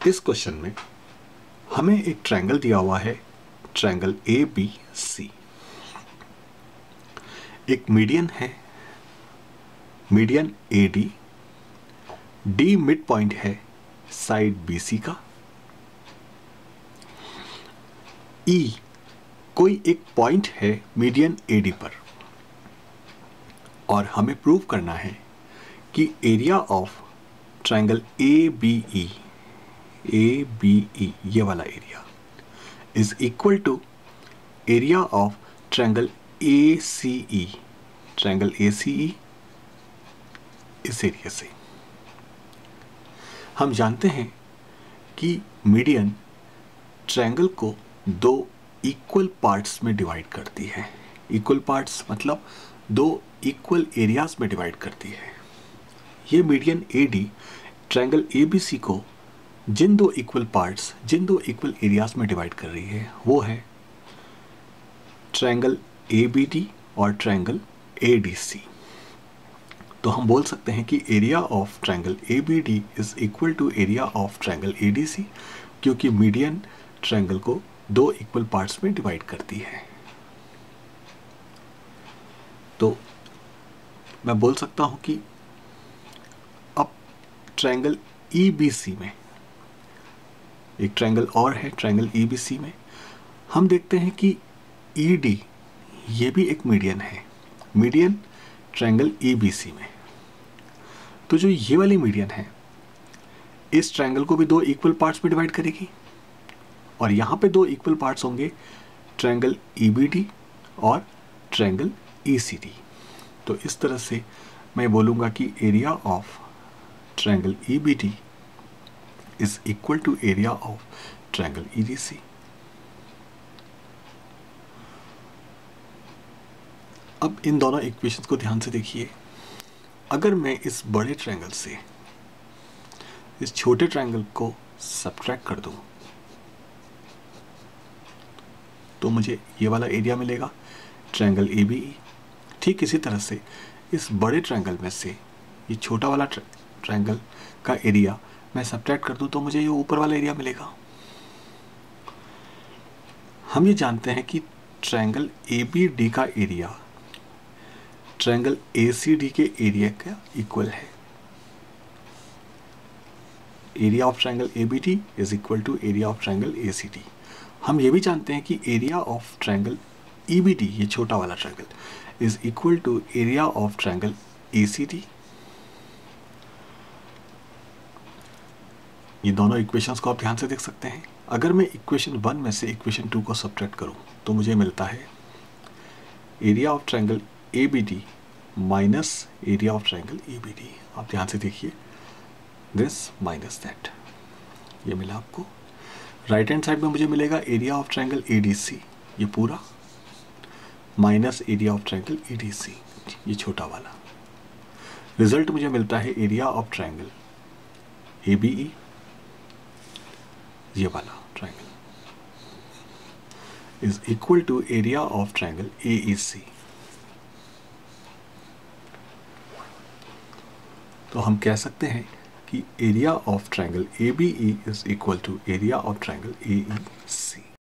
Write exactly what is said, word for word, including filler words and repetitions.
इस क्वेश्चन में हमें एक ट्रायंगल दिया हुआ है, ट्रायंगल ए बी सी। एक मीडियन है, median A D, D midpoint है साइड बी सी का, ई e, कोई एक पॉइंट है मीडियन ए डी पर, और हमें प्रूव करना है कि area of triangle A B E, A B E ये वाला area is equal to area of triangle A C E, triangle A C E इस एरिया से। हम जानते हैं कि मीडियन ट्रायंगल को दो इक्वल पार्ट्स में डिवाइड करती है। इक्वल पार्ट्स मतलब दो इक्वल एरियाज में डिवाइड करती है। ये median A D triangle A B C को जिन दो इक्वल पार्ट्स, जिन दो इक्वल एरियाज में डिवाइड कर रही है वो है ट्रायंगल ए बी डी और ट्रायंगल ए डी सी। तो हम बोल सकते हैं कि area of triangle A B D is equal to area of triangle A D C, क्योंकि मीडियन ट्रायंगल को दो इक्वल पार्ट्स में डिवाइड करती है। तो मैं बोल सकता हूं कि अब ट्रायंगल ई बी सी में एक ट्रायंगल और है, ट्रायंगल ई बी सी में हम देखते हैं कि ई डी ये भी एक मीडियन है, median triangle E B C में। तो जो ये वाली मीडियन है इस ट्रायंगल को भी दो इक्वल पार्ट्स में डिवाइड करेगी, और यहाँ पे दो इक्वल पार्ट्स होंगे ट्रायंगल ई बी डी और ट्रायंगल ई सी डी। तो इस तरह से मैं बोलूँगा कि area of triangle E B D is equal to area of triangle E D C. अब इन दोनों इक्वेशंस को ध्यान से देखिए। अगर मैं इस बड़े ट्रायंगल से इस छोटे ट्रायंगल को सब्ट्रैक्ट कर दूं तो मुझे ये वाला एरिया मिलेगा, ट्रायंगल ए बी ई। ठीक इसी तरह से इस बड़े ट्रायंगल में से ये छोटा वाला ट्रायंगल का एरिया मैं सब्ट्रैक्ट कर दूं तो मुझे ये ऊपर वाला एरिया मिलेगा। हम ये जानते हैं कि ट्रायंगल ए बी डी का area triangle A C D के एरिया का इक्वल है। Area of triangle A B D is equal to area of triangle A C D. हम ये भी जानते हैं कि area of triangle E B D, ये छोटा वाला triangle, is equal to area of triangle A C D. ये दोनों इक्वेशंस को आप ध्यान से देख सकते हैं। अगर मैं इक्वेशन वन में से इक्वेशन टू को सब्ट्रैक्ट करूं तो मुझे मिलता है area of triangle A B D minus area of triangle A B D. आप ध्यान से देखिए, दिस माइनस दैट, ये मिला आपको। राइट हैंड साइड में मुझे मिलेगा area of triangle A D C, ये पूरा, minus area of triangle A D C, ये छोटा वाला। रिजल्ट मुझे मिलता है area of triangle A B E, ये वाला triangle, is equal to area of triangle A E C. तो हम कह सकते हैं कि area of triangle A B E is equal to area of triangle A E C.